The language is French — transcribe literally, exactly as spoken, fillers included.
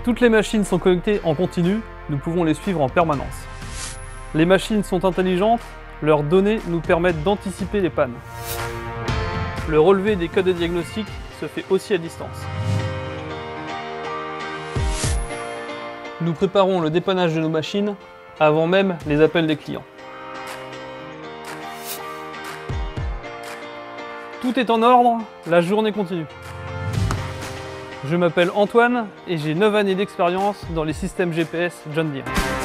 Toutes les machines sont connectées en continu, nous pouvons les suivre en permanence. Les machines sont intelligentes, leurs données nous permettent d'anticiper les pannes. Le relevé des codes de diagnostic se fait aussi à distance. Nous préparons le dépannage de nos machines avant même les appels des clients. Tout est en ordre, la journée continue. Je m'appelle Antoine et j'ai neuf années d'expérience dans les systèmes G P S John Deere.